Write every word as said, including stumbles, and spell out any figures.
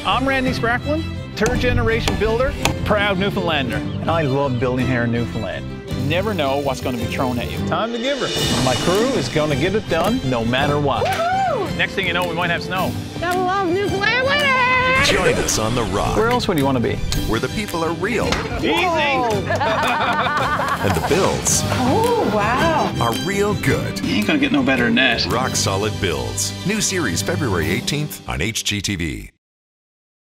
I'm Randy Spracklin, third generation builder, proud Newfoundlander. And I love building here in Newfoundland. You never know what's going to be thrown at you. Time to give her. My crew is going to get it done no matter what. Woo-hoo! Next thing you know, we might have snow. Gotta love Newfoundland winter! Join us on The Rock. Where else would you want to be? Where the people are real. Easy! And the builds. Oh, wow. Are real good. You ain't going to get no better than that. Rock Solid Builds. New series February eighteenth on H G T V.